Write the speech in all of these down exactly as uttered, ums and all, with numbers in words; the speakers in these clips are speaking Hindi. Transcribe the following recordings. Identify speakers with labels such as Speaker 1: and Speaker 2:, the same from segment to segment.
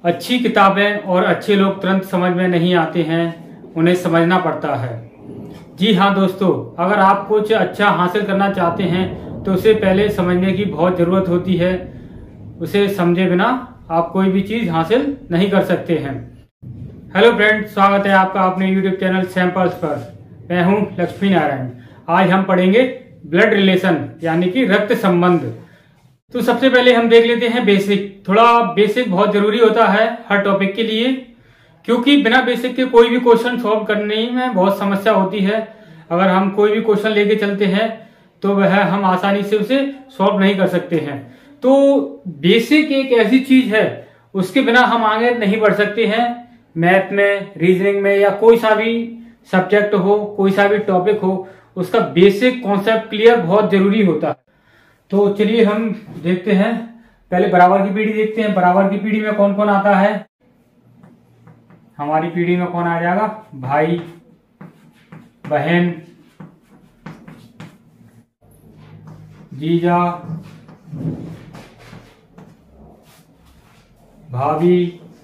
Speaker 1: अच्छी किताबें और अच्छे लोग तुरंत समझ में नहीं आते हैं, उन्हें समझना पड़ता है। जी हाँ दोस्तों, अगर आप कुछ अच्छा हासिल करना चाहते हैं तो उसे पहले समझने की बहुत ज़रूरत होती है। उसे समझे बिना आप कोई भी चीज़ हासिल नहीं कर सकते हैं। हेलो फ्रेंड्स, स्वागत है आपका अपने यूट्यूब चैनल सैंपल्स पर। मैं हूं लक्ष्मी नारायण। आज हम पढ़ेंगे ब्लड रिलेशन यानी कि रक्त संबंध। तो सबसे पहले हम देख लेते हैं बेसिक। थोड़ा बेसिक बहुत जरूरी होता है हर टॉपिक के लिए, क्योंकि बिना बेसिक के कोई भी क्वेश्चन सॉल्व करने में बहुत समस्या होती है। अगर हम कोई भी क्वेश्चन लेके चलते हैं तो वह हम आसानी से उसे सॉल्व नहीं कर सकते हैं। तो बेसिक एक ऐसी चीज है, उसके बिना हम आगे नहीं बढ़ सकते हैं। मैथ में, रीजनिंग में या कोई सा भी सब्जेक्ट हो, कोई सा भी टॉपिक हो, उसका बेसिक कॉन्सेप्ट क्लियर बहुत जरूरी होता है। तो चलिए हम देखते हैं। पहले बराबर की पीढ़ी देखते हैं। बराबर की पीढ़ी में कौन कौन आता है। हमारी पीढ़ी में कौन आ जाएगा? भाई, बहन, जीजा, भाभी,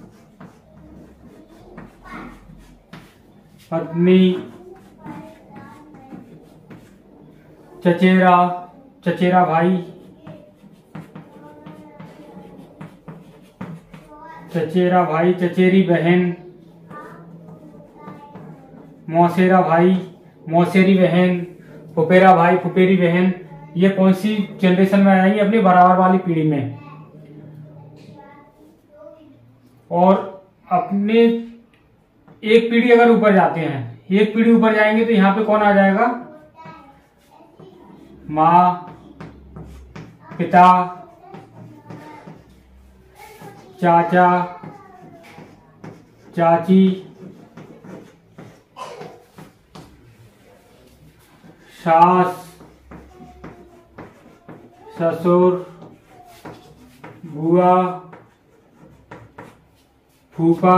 Speaker 1: पत्नी, चचेरा, चचेरा भाई, चचेरा भाई, चचेरी बहन, मौसेरा भाई, मौसेरी बहन, फुफेरा भाई, फुफेरी बहन। ये कौन सी जनरेशन में आ जाएंगी? अपनी बराबर वाली पीढ़ी में। और अपने एक पीढ़ी अगर ऊपर जाते हैं, एक पीढ़ी ऊपर जाएंगे तो यहाँ पे कौन आ जाएगा? माँ, पिता, चाचा, चाची, सास, ससुर, बुआ, फूफा,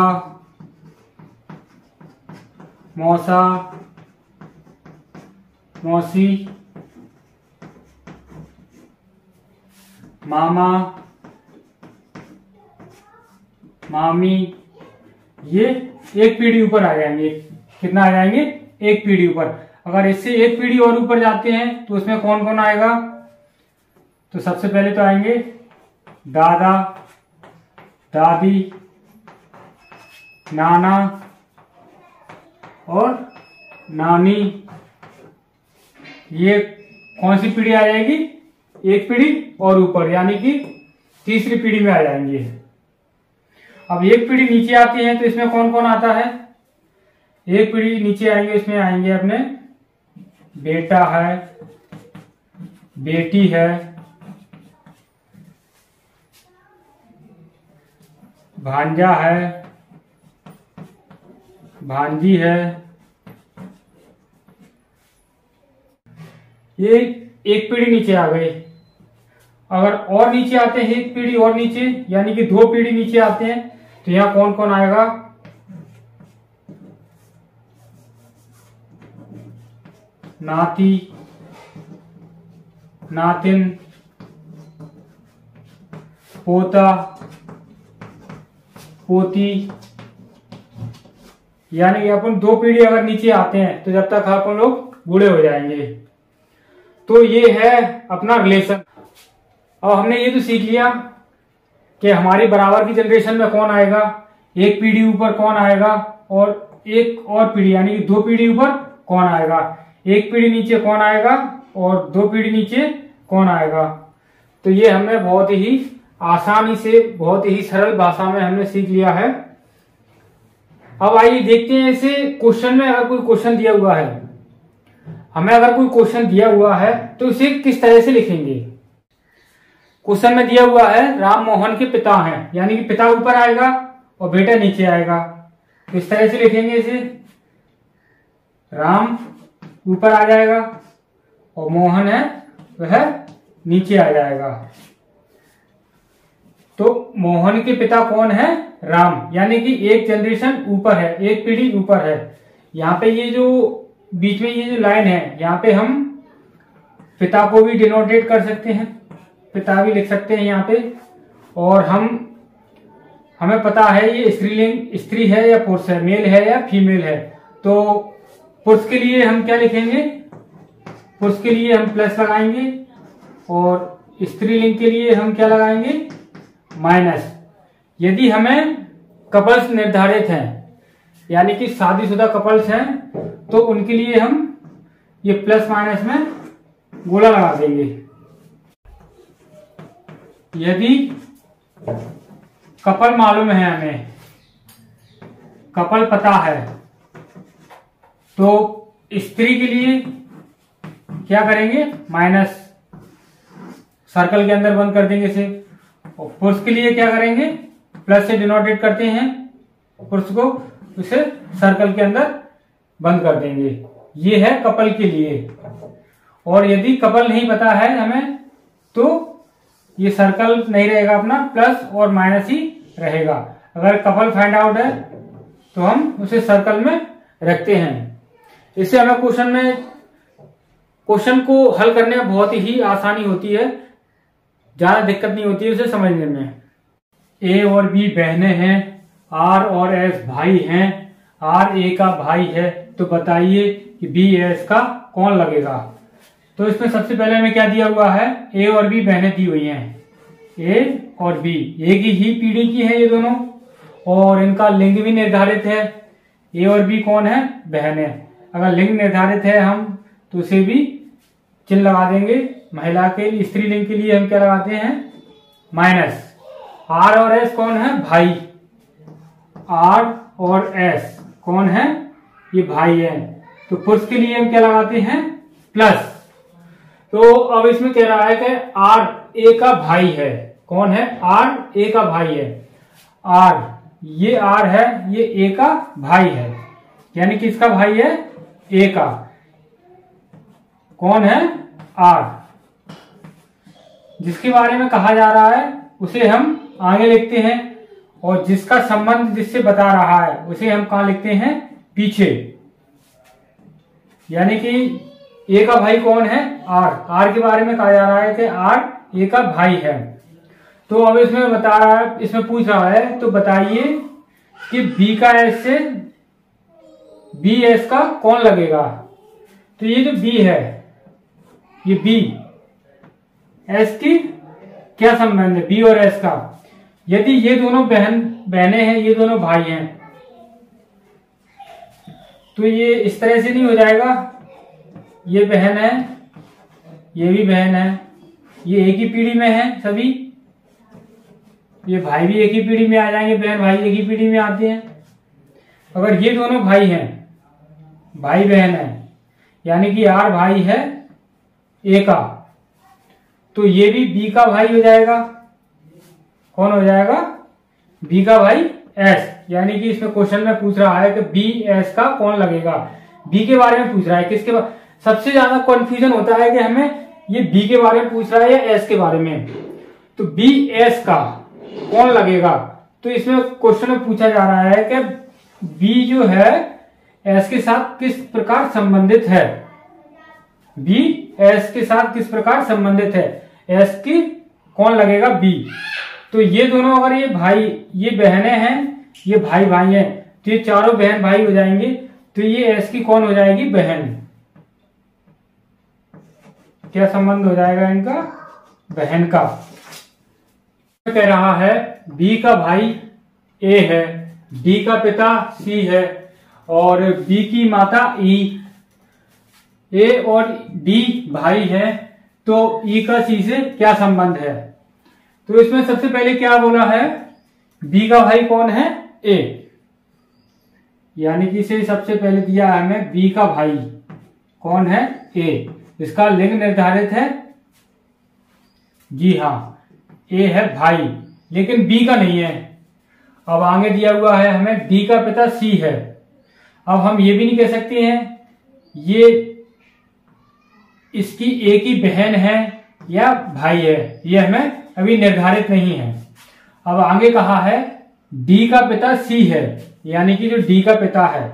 Speaker 1: मौसा, मौसी, मामा, मामी। ये एक पीढ़ी ऊपर आ जाएंगे। कितना आ जाएंगे? एक पीढ़ी ऊपर। अगर इससे एक पीढ़ी और ऊपर जाते हैं तो उसमें कौन कौन आएगा? तो सबसे पहले तो आएंगे दादा, दादी, नाना और नानी। ये कौन सी पीढ़ी आ जाएगी? एक पीढ़ी और ऊपर, यानी कि तीसरी पीढ़ी में आ जाएंगे। अब एक पीढ़ी नीचे आती है तो इसमें कौन कौन आता है? एक पीढ़ी नीचे आएंगे, इसमें आएंगे अपने बेटा है, बेटी है, भांजा है, भांजी है। ये एक पीढ़ी नीचे आ गई। अगर और नीचे आते हैं, एक पीढ़ी और नीचे, यानी कि दो पीढ़ी नीचे आते हैं, तो यहां कौन कौन आएगा? नाती, नातिन, पोता, पोती। यानी कि अपन दो पीढ़ी अगर नीचे आते हैं तो जब तक अपन लोग बूढ़े हो जाएंगे। तो ये है अपना रिलेशन। अब हमने ये तो सीख लिया कि हमारी बराबर की जनरेशन में कौन आएगा, एक पीढ़ी ऊपर कौन आएगा, और एक और पीढ़ी यानी कि दो पीढ़ी ऊपर कौन आएगा, एक पीढ़ी नीचे कौन आएगा और दो पीढ़ी नीचे कौन आएगा। तो ये हमने बहुत ही आसानी से, बहुत ही सरल भाषा में हमने सीख लिया है। अब आइए देखते हैं इसे क्वेश्चन में। अगर कोई क्वेश्चन दिया हुआ है, हमें अगर कोई क्वेश्चन दिया हुआ है तो इसे किस तरह से लिखेंगे? क्वेश्चन में दिया हुआ है राम मोहन के पिता हैं, यानी कि पिता ऊपर आएगा और बेटा नीचे आएगा। तो इस तरह से लिखेंगे इसे। राम ऊपर आ जाएगा और मोहन है वह नीचे आ जाएगा। तो मोहन के पिता कौन है? राम, यानी कि एक जनरेशन ऊपर है, एक पीढ़ी ऊपर है। यहाँ पे ये जो बीच में ये जो लाइन है, यहाँ पे हम पिता को भी डिनोटेट कर सकते हैं, पिता भी लिख सकते हैं यहाँ पे। और हम हमें पता है ये स्त्रीलिंग स्त्री है या पुरुष है, मेल है या फीमेल है। तो पुरुष के लिए हम क्या लिखेंगे, पुरुष के लिए हम प्लस लगाएंगे और स्त्रीलिंग के लिए हम क्या लगाएंगे, माइनस। यदि हमें कपल्स निर्धारित हैं यानी कि शादीशुदा कपल्स हैं तो उनके लिए हम ये प्लस माइनस में गोला लगा देंगे। यदि कपल मालूम है, हमें कपल पता है, तो स्त्री के लिए क्या करेंगे, माइनस सर्कल के अंदर बंद कर देंगे इसे। और पुरुष के लिए क्या करेंगे, प्लस से डिनोटेट करते हैं पुरुष को, उसे सर्कल के अंदर बंद कर देंगे। ये है कपल के लिए। और यदि कपल नहीं पता है हमें तो ये सर्कल नहीं रहेगा अपना, प्लस और माइनस ही रहेगा। अगर कपल फाइंड आउट है तो हम उसे सर्कल में रखते हैं। इससे हमें क्वेश्चन में क्वेश्चन को हल करने में बहुत ही आसानी होती है, ज्यादा दिक्कत नहीं होती है उसे समझने में। ए और बी बहनें हैं, आर और एस भाई हैं, आर ए का भाई है, तो बताइए कि बी एस का कौन लगेगा। तो इसमें सबसे पहले हमें क्या दिया हुआ है, ए और बी बहनें दी हुई हैं। ए और बी एक ही पीढ़ी की है ये दोनों, और इनका लिंग भी निर्धारित है। ए और बी कौन है, बहनें। अगर लिंग निर्धारित है हम तो उसे भी चिन्ह लगा देंगे। महिला के स्त्रीलिंग के लिए हम क्या लगाते हैं, माइनस। आर और एस कौन है, भाई। आर और एस कौन है, ये भाई है। तो पुरुष के लिए हम क्या लगाते हैं, प्लस। तो अब इसमें कह रहा है कि आर ए का भाई है। कौन है, आर ए का भाई है। आर, ये आर है, ये ए का भाई है, यानी कि इसका भाई है ए का। कौन है, आर। जिसके बारे में कहा जा रहा है उसे हम आगे लिखते हैं, और जिसका संबंध जिससे बता रहा है उसे हम कहां लिखते हैं, पीछे। यानी कि ए का भाई कौन है, आर। आर के बारे में कहा जा रहा है कि आर ए का भाई है। तो अब इसमें बता रहा है, इसमें पूछ रहा है, तो बताइए कि बी का एस से बी एस का कौन लगेगा। तो ये जो बी है, ये बी एस की क्या संबंध है, बी और एस का। यदि ये दोनों बहन बहनें हैं, ये दोनों भाई हैं, तो ये इस तरह से नहीं हो जाएगा। ये बहन है, ये भी बहन है, ये एक ही पीढ़ी में है सभी। ये भाई भी एक ही पीढ़ी में आ जाएंगे, बहन भाई एक ही पीढ़ी में आते हैं। अगर ये दोनों भाई हैं, भाई बहन है, यानी कि आर भाई है ए का, तो ये भी बी का भाई हो जाएगा। कौन हो जाएगा, बी का भाई एस। यानी कि इसमें क्वेश्चन में पूछ रहा है कि बी एस का कौन लगेगा। बी के बारे में पूछ रहा है, किसके बारे। सबसे ज्यादा कंफ्यूजन होता है कि हमें ये बी के बारे में पूछ रहा है या एस के बारे में। तो बी एस का कौन लगेगा, तो इसमें क्वेश्चन में पूछा जा रहा है कि बी जो है एस के साथ किस प्रकार संबंधित है। बी एस के साथ किस प्रकार संबंधित है, एस की कौन लगेगा, बी। तो ये दोनों, अगर ये भाई, ये बहनें हैं, ये भाई भाई हैं, तो ये चारों बहन भाई हो जाएंगे। तो ये एस की कौन हो जाएगी, बहन। क्या संबंध हो जाएगा इनका, बहन का। कह रहा है बी का भाई ए है, डी का पिता सी है, और बी की माता ई। ए और डी भाई है, तो ई का सी से क्या संबंध है। तो इसमें सबसे पहले क्या बोला है, बी का भाई कौन है, ए। यानी कि इसे सबसे पहले दिया है हमें बी का भाई कौन है, ए। इसका लिंग निर्धारित है, जी हाँ, ए है भाई, लेकिन बी का नहीं है। अब आगे दिया हुआ है हमें डी का पिता सी है। अब हम ये भी नहीं कह सकते हैं ये इसकी ए की बहन है या भाई है, ये हमें अभी निर्धारित नहीं है। अब आगे कहा है डी का पिता सी है, यानी कि जो डी का पिता है,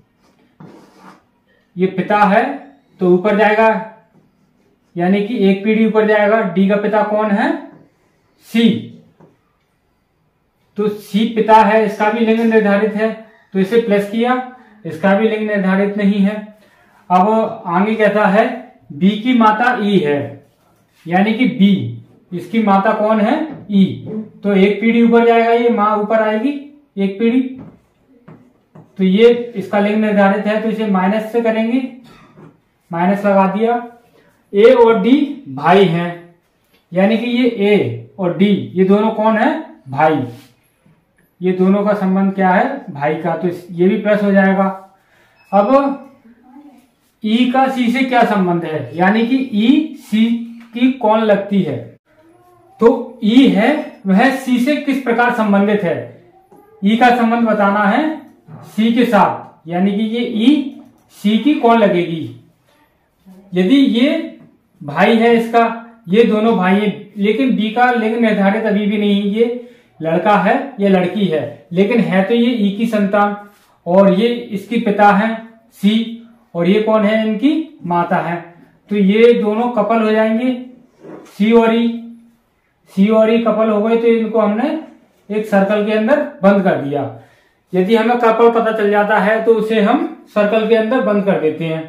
Speaker 1: ये पिता है तो ऊपर जाएगा, यानी कि एक पीढ़ी ऊपर जाएगा। डी का पिता कौन है, सी। तो सी पिता है, इसका भी लिंग निर्धारित है, तो इसे प्लस किया, इसका भी लिंग निर्धारित नहीं है। अब आगे कहता है बी की माता ई है, यानी कि बी, इसकी माता कौन है? ई। तो एक पीढ़ी ऊपर जाएगा, ये माँ ऊपर आएगी एक पीढ़ी, तो ये इसका लिंग निर्धारित है, तो इसे माइनस से करेंगे, माइनस लगा दिया। ए और डी भाई हैं, यानी कि ये ए और डी ये दोनों कौन है? भाई। ये दोनों का संबंध क्या है? भाई का, तो ये भी प्लस हो जाएगा। अब ई का सी से क्या संबंध है, यानी कि ई सी की कौन लगती है? तो ई है वह सी से किस प्रकार संबंधित है? ई का संबंध बताना है सी के साथ, यानी कि ये ई सी की कौन लगेगी? यदि ये भाई है इसका, ये दोनों भाई हैं, लेकिन बी का लिंग निर्धारित अभी भी नहीं, ये लड़का है या लड़की है, लेकिन है तो ये ई की संतान, और ये इसकी पिता है सी, और ये कौन है? इनकी माता है। तो ये दोनों कपल हो जाएंगे, सी और ई, सी और ई कपल हो गए, तो इनको हमने एक सर्कल के अंदर बंद कर दिया। यदि हमें कपल पता चल जाता है तो उसे हम सर्कल के अंदर बंद कर देते हैं।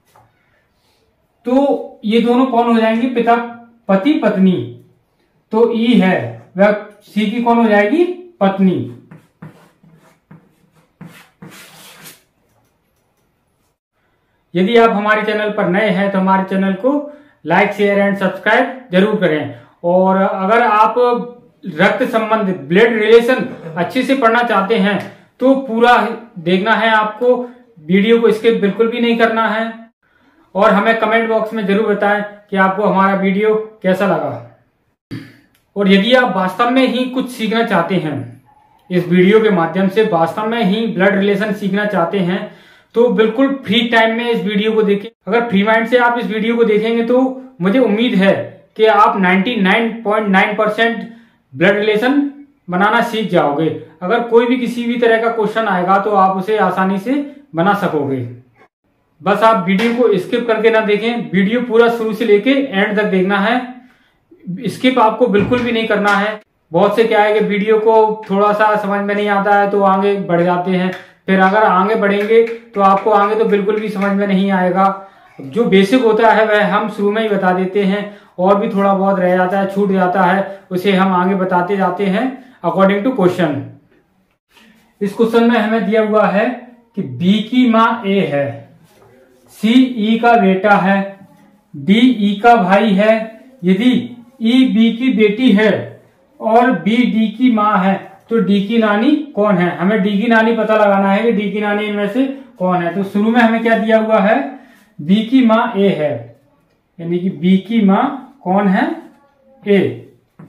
Speaker 1: तो ये दोनों कौन हो जाएंगे? पिता, पति पत्नी। तो ई है वह सी की कौन हो जाएगी? पत्नी। यदि आप हमारे चैनल पर नए हैं तो हमारे चैनल को लाइक, शेयर एंड सब्सक्राइब जरूर करें। और अगर आप रक्त संबंध, ब्लड रिलेशन अच्छे से पढ़ना चाहते हैं तो पूरा देखना है आपको, वीडियो को स्किप बिल्कुल भी नहीं करना है। और हमें कमेंट बॉक्स में जरूर बताएं कि आपको हमारा वीडियो कैसा लगा। और यदि आप वास्तव में ही कुछ सीखना चाहते हैं, इस वीडियो के माध्यम से वास्तव में ही ब्लड रिलेशन सीखना चाहते हैं, तो बिल्कुल फ्री टाइम में इस वीडियो को देखें। अगर फ्री माइंड से आप इस वीडियो को देखेंगे तो मुझे उम्मीद है कि आप निन्यानवे पॉइंट नौ परसेंट ब्लड रिलेशन बनाना सीख जाओगे। अगर कोई भी किसी भी तरह का क्वेश्चन आएगा तो आप उसे आसानी से बना सकोगे। बस आप वीडियो को स्किप करके ना देखें, वीडियो पूरा शुरू से लेके एंड तक देखना है। स्किप आपको बिल्कुल भी नहीं करना है। बहुत से क्या है कि वीडियो को थोड़ा सा समझ में नहीं आता है तो आगे बढ़ जाते हैं, फिर अगर आगे बढ़ेंगे तो आपको आगे तो बिल्कुल भी समझ में नहीं आएगा। जो बेसिक होता है वह हम शुरू में ही बता देते हैं, और भी थोड़ा बहुत रह जाता है, छूट जाता है, उसे हम आगे बताते जाते हैं अकॉर्डिंग टू क्वेश्चन। इस क्वेश्चन में हमें दिया हुआ है कि बी की माँ ए है, सी ई का बेटा है, डी ई का भाई है। यदि ई बी की बेटी है और बी डी की माँ है तो डी की नानी कौन है? हमें डी की नानी पता लगाना है कि डी की नानी इनमें से कौन है। तो शुरू में हमें क्या दिया हुआ है? बी की माँ ए है, यानी कि बी की माँ कौन है? ए।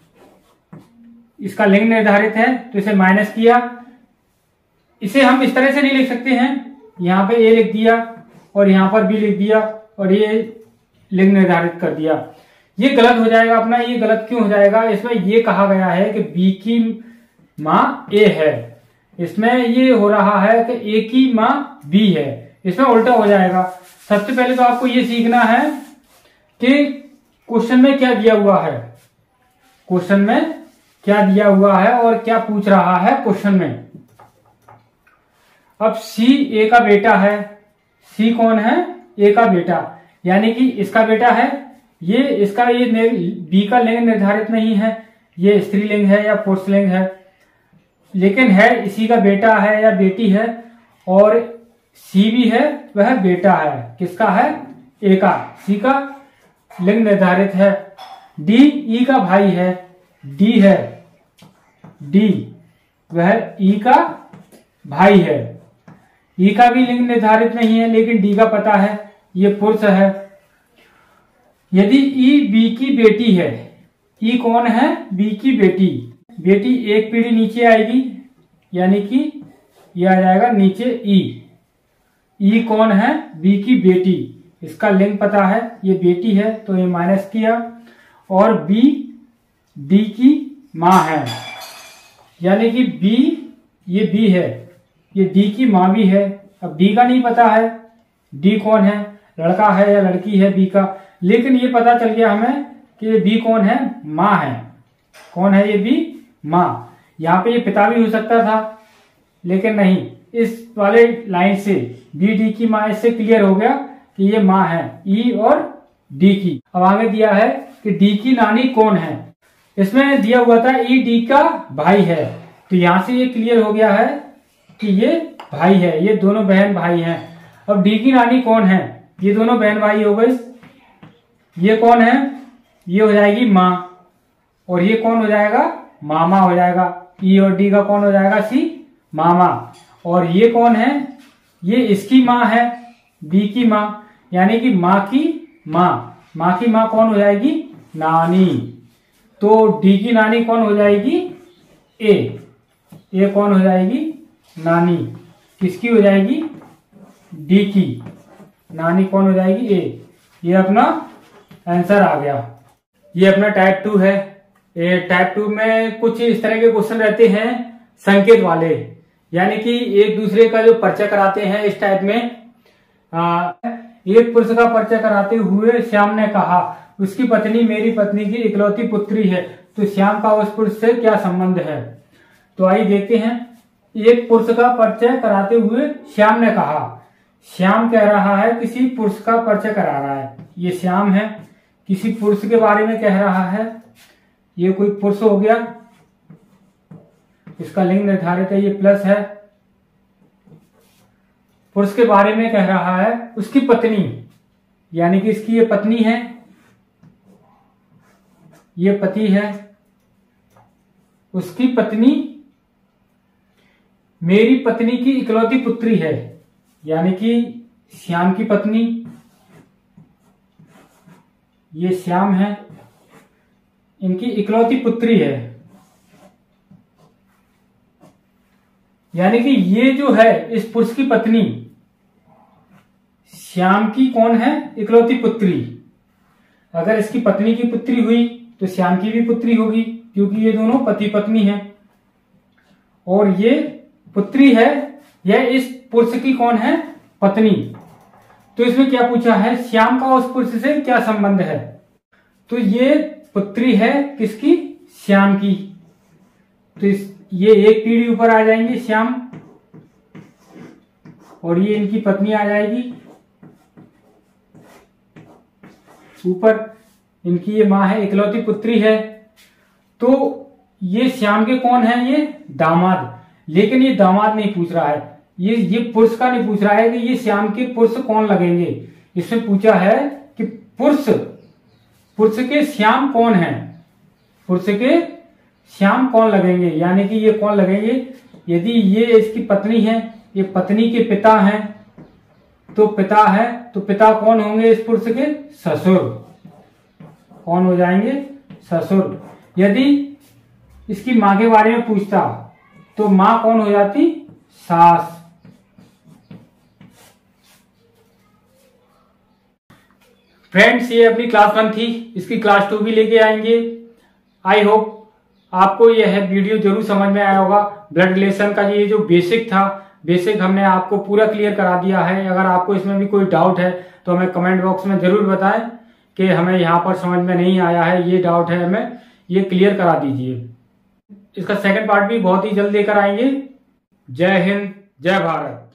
Speaker 1: इसका लिंग निर्धारित है तो इसे माइनस किया। इसे हम इस तरह से नहीं लिख सकते हैं, यहाँ पे ए लिख दिया और यहाँ पर बी लिख दिया और ये लिंग निर्धारित कर दिया। ये गलत हो जाएगा अपना। ये गलत क्यों हो जाएगा? इसमें ये कहा गया है कि बी की माँ ए है, इसमें ये हो रहा है कि ए की माँ बी है, इसमें उल्टा हो जाएगा। सबसे पहले तो आपको ये सीखना है कि क्वेश्चन में क्या दिया हुआ है, क्वेश्चन में क्या दिया हुआ है और क्या पूछ रहा है क्वेश्चन में। अब सी ए का बेटा है, सी कौन है? ए का बेटा, यानी कि इसका बेटा है। ये इसका ये बी का लिंग निर्धारित नहीं है, ये स्त्रीलिंग है या पुरुषलिंग है, लेकिन है इसी का बेटा है या बेटी है। और सी भी है, वह बेटा है, किसका है? ए का। सी का लिंग निर्धारित है। डी ई का भाई है, डी है, डी वह ई का भाई है। ई का भी लिंग निर्धारित नहीं है लेकिन डी का पता है, ये पुरुष है। यदि ई बी की बेटी है, ई कौन है? बी की बेटी। बेटी एक पीढ़ी नीचे आएगी, यानी कि ये आ जाएगा नीचे ई। ई कौन है? बी की बेटी। इसका लिंग पता है, ये बेटी है तो ये माइनस किया। और बी डी की माँ है, यानी कि बी, ये बी है, ये डी की माँ भी है। अब डी का नहीं पता है, डी कौन है? लड़का है या लड़की है बी का, लेकिन ये पता चल गया हमें कि ये बी कौन है? माँ है। कौन है ये? बी माँ। यहाँ पे ये पिता भी हो सकता था, लेकिन नहीं, इस वाले लाइन से बी डी की माँ, इससे क्लियर हो गया कि ये माँ है ई और डी की। अब आगे दिया है कि डी की नानी कौन है। इसमें दिया हुआ था ई डी का भाई है, तो यहां से ये क्लियर हो गया है कि ये भाई है, ये दोनों बहन भाई हैं। अब डी की नानी कौन है, ये दोनों बहन भाई हो गए। ये कौन है, ये हो जाएगी माँ, और ये कौन हो जाएगा, मामा हो जाएगा। ई और डी का कौन हो जाएगा, सी, मामा। और ये कौन है, ये इसकी माँ है, बी की माँ, यानी कि माँ की माँ। माँ की माँ कौन हो जाएगी, नानी। तो डी की नानी कौन हो जाएगी, ए। ए कौन हो जाएगी, नानी। किसकी हो जाएगी, डी की। नानी कौन हो जाएगी, ए। ये अपना आंसर आ गया। ये अपना टाइप टू है। ये टाइप टू में कुछ इस तरह के क्वेश्चन रहते हैं संकेत वाले, यानी कि एक दूसरे का जो परिचय कराते हैं। इस टाइप में आ, एक पुरुष का परिचय कराते हुए श्याम ने कहा, उसकी पत्नी मेरी पत्नी की इकलौती पुत्री है, तो श्याम का उस पुरुष से क्या संबंध है। तो आइए देखते हैं। एक पुरुष का परिचय कराते हुए श्याम ने कहा, श्याम कह रहा है किसी पुरुष का परिचय करा रहा है। ये श्याम है, किसी पुरुष के बारे में कह रहा है। ये कोई पुरुष हो गया, इसका लिंग निर्धारित है, ये प्लस है। पुरुष के बारे में कह रहा है, उसकी पत्नी, यानी कि इसकी ये पत्नी है, ये पति है, उसकी पत्नी मेरी पत्नी की इकलौती पुत्री है, यानी कि श्याम की पत्नी, ये श्याम है, इनकी इकलौती पुत्री है। यानी कि ये जो है इस पुरुष की पत्नी श्याम की कौन है, इकलौती पुत्री। अगर इसकी पत्नी की पुत्री हुई तो श्याम की भी पुत्री होगी, क्योंकि ये दोनों पति पत्नी हैं। और ये पुत्री है, यह इस पुरुष की कौन है, पत्नी। तो इसमें क्या पूछा है, श्याम का उस पुरुष से क्या संबंध है। तो ये पुत्री है किसकी, श्याम की। तो इस ये एक पीढ़ी ऊपर आ जाएंगे श्याम, और ये इनकी पत्नी आ जाएगी ऊपर। इनकी ये माँ है, इकलौती पुत्री है। तो ये श्याम के कौन है, ये दामाद। लेकिन ये दामाद नहीं पूछ रहा है, ये ये पुरुष का नहीं पूछ रहा है कि ये श्याम के पुरुष कौन लगेंगे। इसमें पूछा है कि पुरुष पुरुष के श्याम कौन है, पुरुष के श्याम कौन लगेंगे, यानी कि ये कौन लगेंगे। यदि ये इसकी पत्नी है, ये पत्नी के पिता हैं, तो पिता है, तो पिता कौन होंगे इस पुरुष के, ससुर। कौन हो जाएंगे, ससुर। यदि इसकी माँ के बारे में पूछता तो माँ कौन हो जाती, सास। फ्रेंड्स, ये अपनी क्लास वन थी, इसकी क्लास टू भी लेके आएंगे। आई होप आपको यह वीडियो जरूर समझ में आया होगा। ब्लड रिलेशन का ये जो बेसिक था, बेसिक हमने आपको पूरा क्लियर करा दिया है। अगर आपको इसमें भी कोई डाउट है तो हमें कमेंट बॉक्स में जरूर बताएं कि हमें यहाँ पर समझ में नहीं आया है, ये डाउट है, हमें ये क्लियर करा दीजिए। इसका सेकंड पार्ट भी बहुत ही जल्द लेकर आएंगे। जय हिंद, जय भारत।